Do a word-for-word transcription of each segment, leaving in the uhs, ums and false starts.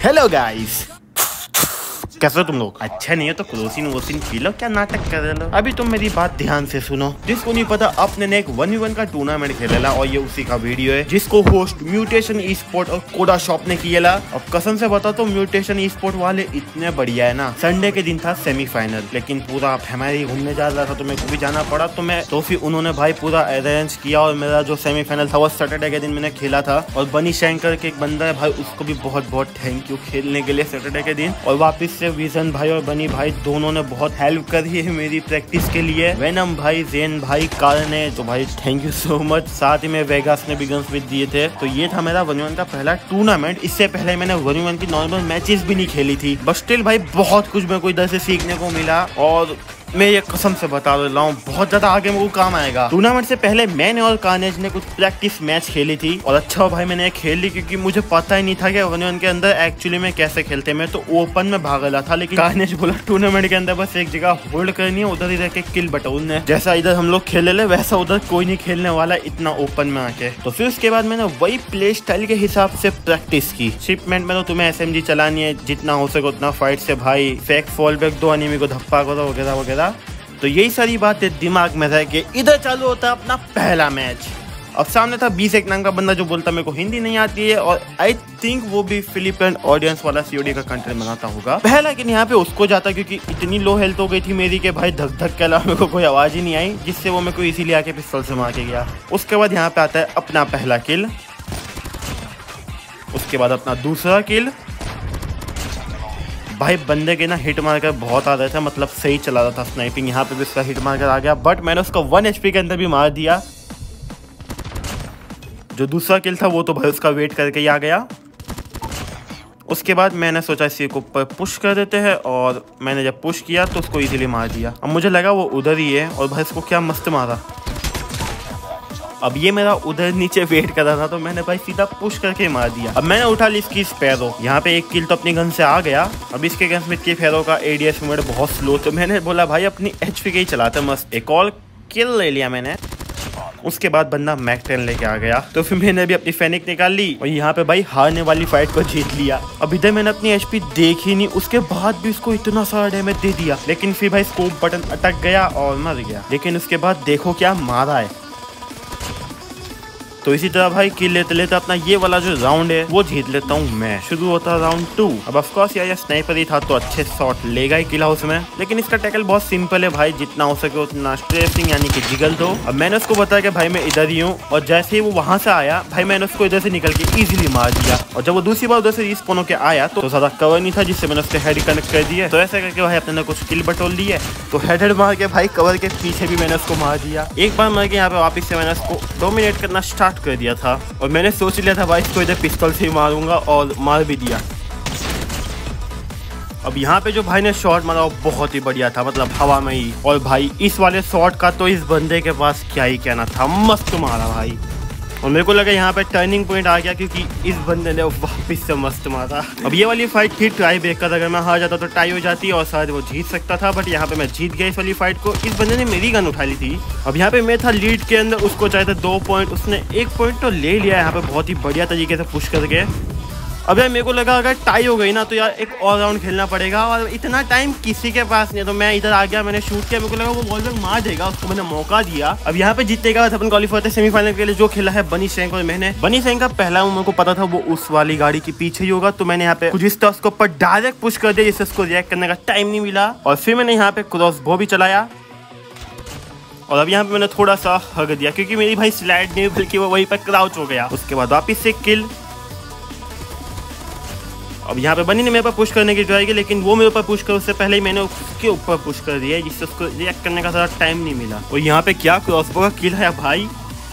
Hello guys, कैसे हो तुम लोग? अच्छा नहीं है तो क्रोसिन वोसिन पी लो, क्या नाटक कर रहे हो? अभी तुम मेरी बात ध्यान से सुनो। जिसको नहीं पता, अपने ने एक वन वी वन का टूर्नामेंट खेलेला और ये उसी का वीडियो है, जिसको होस्ट म्यूटेशन ई स्पोर्ट और कोडा शॉप ने किया। अब कसम से बता तो म्यूटेशन ई स्पोर्ट वाले इतने बढ़िया है ना। संडे के दिन था सेमीफाइनल, लेकिन पूरा हमारी घूमने जा रहा था तो मेरे को भी जाना पड़ा, तो मैं तो फिर उन्होंने भाई पूरा अरेंज किया और मेरा जो सेमीफाइनल था वो सैटरडे के दिन मैंने खेला था। और बनी शंकर के एक बंदा है भाई, उसको भी बहुत बहुत थैंक यू खेलने के लिए सैटरडे के दिन। और वापिस से विजन भाई और बनी भाई दोनों ने बहुत हेल्प करी है मेरी प्रैक्टिस के लिए। वेनम भाई, जेन भाई, कार ने, तो भाई थैंक यू सो मच। साथ ही में वेगास ने भी गन्स विद दिए थे। तो ये था मेरा वन वी वन का पहला टूर्नामेंट। इससे पहले मैंने वन वी वन की नॉर्मल मैचेस भी नहीं खेली थी, बट स्टिल भाई बहुत कुछ मेरे को इधर से सीखने को मिला। और मैं ये कसम से बता रहा हूँ बहुत ज्यादा आगे मेरे को काम आएगा। टूर्नामेंट से पहले मैंने और कार्नेज ने कुछ प्रैक्टिस मैच खेली थी और अच्छा भाई मैंने खेल ली, क्योंकि मुझे पता ही नहीं था कि वन वी वन के अंदर एक्चुअली में कैसे खेलते। मैं तो ओपन में भाग रहा था, लेकिन कार्नेज बोला टूर्नामेंट के अंदर बस एक जगह होल्ड करनी है, उधर ही रह के किल बटोरना है। जैसा इधर हम लोग खेले ले वैसा उधर कोई नहीं खेलने वाला इतना ओपन में आके। तो फिर उसके बाद मैंने वही प्ले स्टाइल के हिसाब से प्रैक्टिस की। शिपमेंट में तो तुम्हें एस एम जी चलानी है, जितना हो सके उतना फाइट से भाई फेक फॉल बैक दो, एनिमी को धप्पा करो वगैरह वगैरह। तो यही सारी बातें दिमाग में रह के इधर चालू होता है अपना पहला मैच। अब सामने था बीस एक नाम का बंदा जो बोलता मेरे को हिंदी नहीं आती है, और आई थिंक वो भी फिलिपिन ऑडियंस वाला सीओडी का कंटेंट बनाता होगा। पहला लेकिन यहाँ पे उसको जाता, क्योंकि इतनी लो हेल्थ हो गई थी मेरी कि भाई धक धक के अलावा मेरे को कोई आवाज ही नहीं आई, जिससे वो मेरे को इसीलिए आके पिस्तौल से मार के गया। उसके बाद यहाँ पे आता है अपना पहला किल, उसके बाद अपना दूसरा किल। भाई बंदे के ना हिट मारकर बहुत आ रहे थे, मतलब सही चला रहा था स्नाइपिंग। यहाँ पे भी उसका हिट मारकर आ गया, बट मैंने उसको वन एचपी के अंदर भी मार दिया। जो दूसरा किल था वो तो भाई उसका वेट करके ही आ गया। उसके बाद मैंने सोचा इसी को ऊपर पुश कर देते हैं, और मैंने जब पुश किया तो उसको इजीली मार दिया। अब मुझे लगा वो उधर ही है, और भाई इसको क्या मस्त मारा। अब ये मेरा उधर नीचे वेट कर रहा था, तो मैंने भाई सीधा पुश करके मार दिया। अब मैंने उठा ली इसकी स्पैरो। यहाँ पे एक किल तो अपनी गन से आ गया। अब इसके गन में स्पैरो का एडीएस मूवमेंट बहुत स्लो, तो मैंने बोला भाई अपनी एचपी के ही चलाते मस्त। एक और किल ले लिया मैंने। उसके बाद बंदा मैक टेन लेके आ गया, तो फिर मैंने भी अपनी फेनिक निकाल ली और यहाँ पे भाई हारने वाली फाइट को जीत लिया। अब इधर मैंने अपनी एचपी देखी नहीं, उसके बाद भी उसको इतना सारा डैमेज दे दिया, लेकिन फिर भाई स्कोप बटन अटक गया और मर गया। लेकिन उसके बाद देखो क्या मारा है। तो इसी तरह भाई किल लेते लेते अपना ये वाला जो राउंड है वो जीत लेता हूँ मैं। शुरू होता है राउंड टू। अब ऑफ कोर्स यार स्नाइपर ही था तो अच्छे शॉट लेगा ही किल हाउस में, लेकिन इसका टैकल बहुत सिंपल है भाई, जितना हो सके उतना स्ट्रेसिंग यानी कि जिगल दो। अब मैंने उसको बताया कि भाई मैं इधर ही हूँ, और जैसे ही वो वहां से आया भाई मैंने उसको इधर से निकल के इजीली मार दिया। और जब वो दूसरी बार उधर से रिस्पॉन होकर आया तो ज्यादा कवर नहीं था, जिससे मैंने उसके हेड कनेक्ट कर दिया। तो ऐसे करके भाई अपने कुछ किल बटोर लिए, तो हेड हेड मार के भाई कवर के पीछे भी मैंने उसको मार दिया। एक बार मर के यहाँ पे वापिस से मैंने उसको डोमिनेट करना स्टार्ट कर दिया था, और मैंने सोच लिया था भाई इसको इधर पिस्तौल से ही मारूंगा, और मार भी दिया। अब यहाँ पे जो भाई ने शॉट मारा वो बहुत ही बढ़िया था, मतलब हवा में ही। और भाई इस वाले शॉट का तो इस बंदे के पास क्या ही कहना था, मस्त मारा भाई। और मेरे को लगा यहाँ पे टर्निंग पॉइंट आ गया, क्योंकि इस बंदे ने वापस से मस्त मारा। अब ये वाली फाइट थी ट्राई ब्रेक का, अगर मैं हार जाता तो टाई हो जाती और शायद वो जीत सकता था, बट यहाँ पे मैं जीत गया इस वाली फाइट को। इस बंदे ने मेरी गन उठा ली थी। अब यहाँ पे मैं था लीड के अंदर, उसको चाहे थे दो पॉइंट, उसने एक पॉइंट तो ले लिया यहाँ पे बहुत ही बढ़िया तरीके से पुश करके। अब यार मेरे को लगा अगर टाई हो गई ना तो यार एक और राउंड खेलना पड़ेगा, और इतना टाइम किसी के पास नहीं है। तो मैं इधर आ गया, मैंने शूट किया, मेरे को लगा वो बॉल बैक मार देगा, उसको मैंने मौका दिया। अब यहाँ पे जीतेगा अपन क्वालीफाई होते सेमीफाइनल के लिए, जो खेला है बनी शेंक और मैंने। बनी शेंक का पहला मेरे को पता था वो उस वाली गाड़ी के पीछे ही होगा, तो मैंने यहाँ पे कुछ इस तरह उसको ऊपर डायरेक्ट पुश कर दिया, जिससे उसको रिएक्ट करने का टाइम नहीं मिला। और फिर मैंने यहाँ पे क्रॉस बो भी चलाया, और अब यहाँ पे मैंने थोड़ा सा हग दिया, क्योंकि मेरी भाई स्लाइड नहीं बल्कि वो वहीं पर क्राउच हो गया। उसके बाद वापिस से किल। अब यहाँ पे बनी ने मेरे पर पुश करने की ट्राई की, लेकिन वो मेरे ऊपर पुश कर उससे पहले ही मैंने उसके ऊपर पुश कर दिया, जिससे उसको रिएक्ट करने का ज़्यादा टाइम नहीं मिला। और यहाँ पे क्या क्रॉसबो का किल है भाई,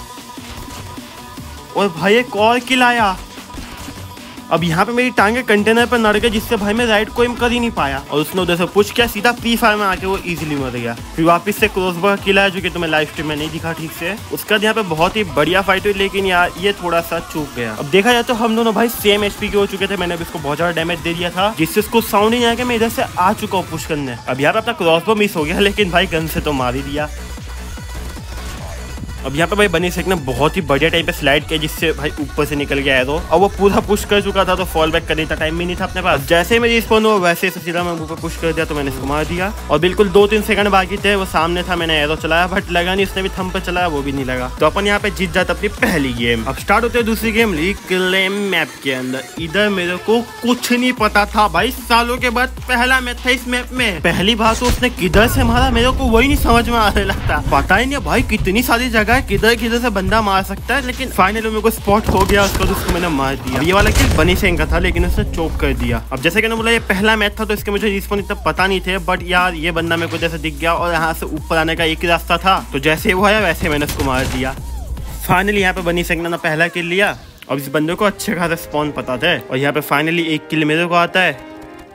और भाई एक और किल आया। अब यहाँ पे मेरी टांगे कंटेनर पर नड़ गए, जिससे भाई मैं राइट को एम कर ही नहीं पाया, और उसने उधर से पुश किया, सीधा प्री फायर में आके वो इजीली मर गया। फिर वापस से क्रॉसबो का किल आया, जो कि तुम्हें लाइव स्ट्रीम में नहीं दिखा ठीक से। उसका यहाँ पे बहुत ही बढ़िया फाइट हुई, लेकिन यार ये थोड़ा सा चूक गया। अब देखा जाए तो हम दोनों भाई सेम एचपी के हो चुके थे, मैंने भी उसको बहुत ज्यादा डैमेज दे दिया था, जिससे उसको साउंड ही नहीं आया कि मैं इधर से आ चुका हूँ पुश करने। अब यहाँ पे अपना क्रॉसबो मिस हो गया, लेकिन भाई गन से तो मार ही दिया। अब यहाँ पे भाई बनी सेक ने बहुत ही बढ़िया टाइम पे स्लाइड किया जिससे भाई ऊपर से निकल गया एरो, और वो पूरा पुश कर चुका था तो फॉल बैक करने का टाइम भी नहीं था अपने पास। जैसे ही मेरी स्पॉन हुआ वैसे सीधा मैं ऊपर पुश कर दिया तो मैंने इसको मार दिया, और बिल्कुल दो तीन सेकंड बाकी थे, वो सामने था, मैंने एरो चलाया बट लगा नहीं, उसने भी थंब पे चलाया वो भी नहीं लगा। तो अपन यहाँ पे जीत जाता अपनी पहली गेम। अब स्टार्ट होते है दूसरी गेम रिक्लेम मैप के अंदर। इधर मेरे को कुछ नहीं पता था भाई, सालों के बाद पहला मैच था इस मैप में। पहली बार तो उसने किधर से मारा मेरे को वही नहीं समझ में आने लगता, पता ही नहीं भाई कितनी सारी जगह है किधर किधर से बंदा मार सकता है, लेकिन फाइनली मेरे को स्पॉट हो गया, उसको तो उसको मैंने मार दिया। ये वाला किल बनी सेंग का था लेकिन उसने चोक कर दिया। अब जैसे कि बोला ये पहला मैच था तो इसके मुझे रिस्पॉन इतना पता नहीं थे, बट यार ये बंदा मेरे को जैसे दिख गया और यहाँ से ऊपर आने का एक ही रास्ता था, तो जैसे वो आया वैसे मैंने उसको मार दिया। फाइनली यहाँ पे बनी सेंग ने पहला किल लिया। अब इस बंदे को अच्छे खासा स्पॉन पता था, और यहाँ पे फाइनली एक किल मेरे को आता है।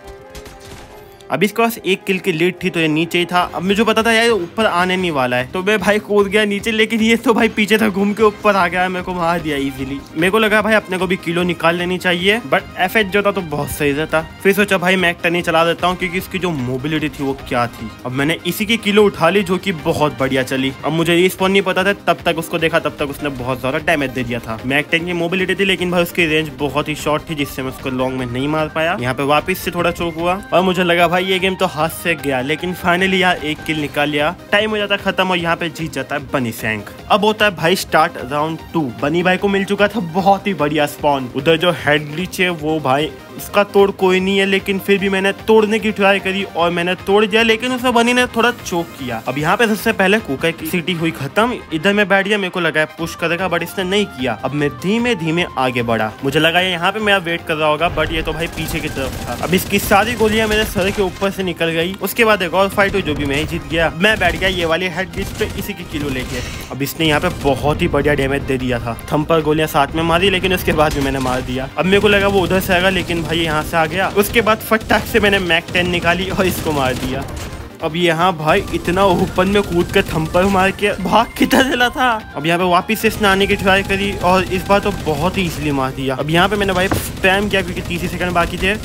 अब इसके पास एक किल की लीड थी तो ये नीचे ही था। अब मुझे पता था यार ऊपर आने नहीं वाला है, तो मैं भाई कूद गया नीचे, लेकिन ये तो भाई पीछे था घूम के ऊपर आ गया, मेरे को मार दिया इजीली। मेरे को लगा भाई अपने को भी किलो निकाल लेनी चाहिए, बट एफएच जो था तो बहुत सही रहता। फिर सोचा भाई मैं टर्नी चला देता हूँ क्योंकि इसकी जो मोबिलिटी थी वो क्या थी। अब मैंने इसी की किलो उठा ली जो की बहुत बढ़िया चली। अब मुझे रिस्पॉन नहीं पता था, तब तक उसको देखा तब तक उसने बहुत ज्यादा डैमेज दे दिया था। मैक टेन की मोबिलिटी थी लेकिन भाई उसकी रेंज बहुत ही शॉर्ट थी जिससे मैं उसको लॉन्ग में नहीं मार पाया। यहाँ पे वापिस से थोड़ा चोक हुआ और मुझे लगा भाई ये गेम तो हाथ से गया, लेकिन फाइनली यार एक किल निकाल लिया। टाइम हो जाता खत्म और यहाँ पे जीत जाता है बनी सेंग। अब होता है भाई स्टार्ट राउंड टू। बनी भाई को मिल चुका था बहुत ही बढ़िया स्पॉन। उधर जो हेड ग्लिच है वो भाई उसका तोड़ कोई नहीं है, लेकिन फिर भी मैंने तोड़ने की ट्राई करी और मैंने तोड़ दिया, लेकिन उसे बनी ने थोड़ा चोक किया। अब यहाँ पे सबसे पहले कुकर की सिटी हुई खत्म। इधर में बैठ गया, मेरे को लगा पुश करेगा बट इसने नहीं किया। अब मैं धीमे धीमे आगे बढ़ा, मुझे लगा यहाँ पे मेरा वेट कर रहा होगा, बट ये तो भाई पीछे की तरफ था। अब इसकी सारी गोलियां मेरे सर के ऊपर से निकल गई। उसके बाद एक और फाइट हुई जो भी मैं ही जीत गया। मैं बैठ गया ये वाली हेड ग्लिच पे इसी की किलो लेके। अब इसने यहाँ पे बहुत ही बढ़िया डैमेज दे दिया था। थंब पर गोलियां साथ में मारी, लेकिन उसके बाद भी मैंने मार दिया। अब मेरे को लगा वो उधर से आएगा, लेकिन भाई यहाँ से आ गया। उसके बाद फटाक से मैंने मैक टेन निकाली और इसको मार दिया। अब यहाँ भाई इतना ओपन में कूद के थंपर मार के भाग कितना चला था। अब यहाँ पे वापस से इसने आने की ट्राई करी और इस बार तो बहुत ही इजीली मार दिया। अब यहाँ पे मैंने भाई स्पैम किया क्योंकि तीस सेकंड बाकी थे।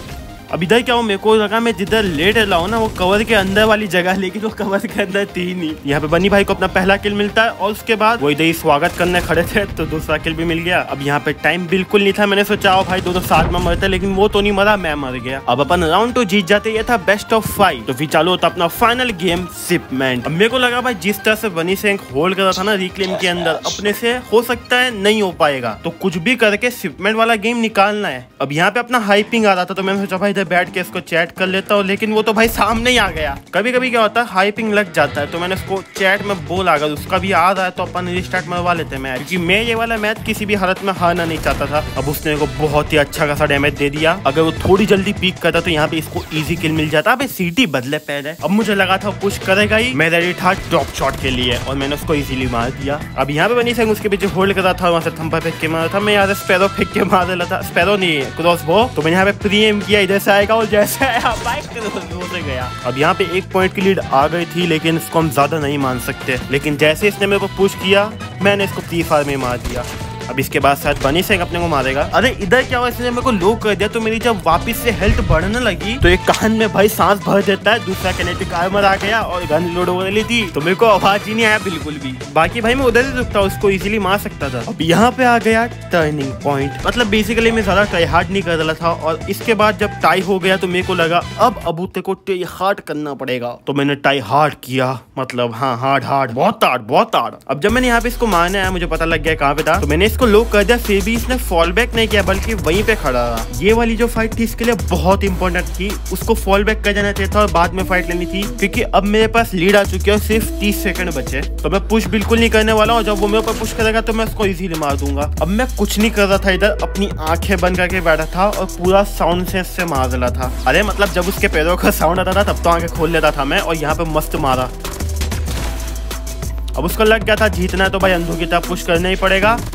अब इधर क्या हो, मेरे को लगा मैं जिधर लेट रहा हूँ ना वो कवर के अंदर वाली जगह, लेकिन वो कवर के अंदर थी नहीं। यहाँ पे बनी भाई को अपना पहला किल मिलता है और उसके बाद वो इधर ही स्वागत करने खड़े थे तो दूसरा किल भी मिल गया। अब यहाँ पे टाइम बिल्कुल नहीं था, मैंने सोचा भाई दोनों साथ में मरते, लेकिन वो तो नहीं मरा, मैं मर गया। अब अपन राउंड टू जीत जाते, ये था बेस्ट ऑफ फाइव। तो फिर चालू होता अपना फाइनल गेम शिपमेंट। अब मेरे को लगा भाई जिस तरह से बनी सेंग होल्ड कर रहा था ना रिक्लेम के अंदर, अपने से हो सकता है नहीं हो पाएगा, तो कुछ भी करके शिपमेंट वाला गेम निकालना है। अब यहाँ पे अपना हाइपिंग आ रहा था तो मैंने सोचा भाई इधर बैठ के इसको चैट कर लेता हूँ, लेकिन वो तो भाई सामने ही आ गया। कभी कभी क्या होता है हाइपिंग लग जाता है, तो मैंने उसको चैट में बोला अगर उसका भी आ रहा है तो अपन रिस्टार्ट मरवा लेते हैं मैच, क्योंकि मैं ये वाला मैच किसी भी हालत में हारना नहीं चाहता था। अब उसने को बहुत ही अच्छा खासा डैमेज दे दिया। अगर वो थोड़ी जल्दी पीक करता तो यहाँ पे इसको इजी किल मिल जाता। अब सीटी बदले पहले। अब मुझे लगा था पुश करेगा ही, मैं रेडी था ड्रॉप शॉट के लिए और मैंने उसको इजीली मार दिया। अब यहाँ पे बनी सेंग उसके पीछे होल्ड कर रहा था, वहाँ से थंपा फेंक के मारा था। मैं यहाँ से स्पैरो फेंक के मार रहा था, स्पैरो नहीं क्रॉस बो, तो मैंने यहाँ पे प्री एम किया, इधर से आएगा और जैसे आया बाइक से गया। अब यहाँ पे एक पॉइंट की लीड आ गई थी, लेकिन इसको हम ज्यादा नहीं मान सकते। लेकिन जैसे इसने मेरे को पुश किया मैंने इसको फ्री फायर में मार दिया। अब इसके बाद शायद बनी सेंग अपने को मारेगा। अरे इधर क्या हुआ, इसने मेरे को लो कर दिया, तो मेरी जब वापस से हेल्थ बढ़ने लगी तो एक कान में भाई सांस भर देता है, दूसरा किनेटिक आर्मर आ गया और गन लोड होने ली थी, तो मेरे को आवाज ही नहीं आया बिल्कुल भी। बाकी भाई मैं उधर ही रुकता, उसको इजीली मार सकता था। अब यहाँ पे आ गया टर्निंग पॉइंट। मतलब बेसिकली मैं ज्यादा ट्राई हार्ड नहीं कर रहा था, और इसके बाद जब टाई हो गया तो मेरे को लगा अब अबूते को ट्राई हार्ड करना पड़ेगा, तो मैंने टाई हार्ड किया। मतलब हाँ हार्ड हार्ड बहुत हार्ड बहुत हार्ड। अब जब मैंने यहाँ पे इसको मारने आया, मुझे पता लग गया कहाँ पे था, तो मैंने इसको लो कर दिया। फिर भी इसने फॉल बैक नहीं किया, बल्कि वहीं पे खड़ा रहा। ये वाली जो फाइट थी इसके लिए बहुत इंपॉर्टेंट थी, उसको फॉल बैक कर जाना चाहिए था और बाद में फाइट लेनी थी, क्योंकि अब मेरे पास लीड आ चुकी है और सिर्फ तीस सेकंड बचे। तो मैं पुश बिल्कुल नहीं करने वाला हूँ, जब वो मेरे ऊपर पुश करेगा तो मैं उसको इजीली मार दूंगा। अब मैं कुछ नहीं कर रहा था, इधर अपनी आंखें बंद करके बैठा था और पूरा साउंड सेंस से मार रहा था। अरे मतलब जब उसके पैरों का साउंड आता था तब तो आंखें खोल लेता था मैं, और यहाँ पे मस्त मारा। अब उसको लग गया था जीतना है तो भाई अंधों की तरफ पुश करना ही पड़ेगा।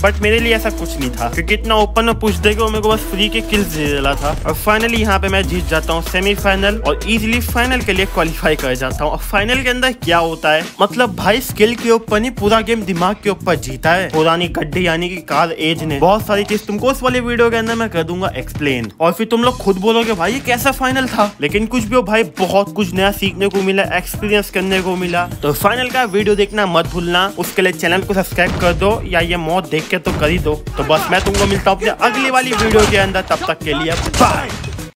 बट मेरे लिए ऐसा कुछ नहीं था क्योंकि इतना ओपन में पुश देके मेरे को बस फ्री के किल्स दे देला था। और फाइनली यहाँ पे मैं जीत जाता हूँ सेमीफाइनल और इजीली फाइनल के लिए क्वालिफाई कर जाता हूँ। और फाइनल के अंदर क्या होता है, मतलब भाई स्किल के ऊपर नहीं पूरा गेम दिमाग के ऊपर जीता है। पुरानी गड्ढे यानी कि कार एज ने बहुत सारी चीज तुमको उस वाले वीडियो के अंदर मैं कर दूंगा एक्सप्लेन, और फिर तुम लोग खुद बोलोगे भाई ये कैसा फाइनल था। लेकिन कुछ भी हो भाई, बहुत कुछ नया सीखने को मिला, एक्सपीरियंस करने को मिला। तो फाइनल का वीडियो देखना मत भूलना, उसके लिए चैनल को सब्सक्राइब कर दो या ये मौत देख के तो कर ही दो। तो बस मैं तुमको मिलता हूँ अपने अगली वाली वीडियो के अंदर, तब तक के लिए बाय।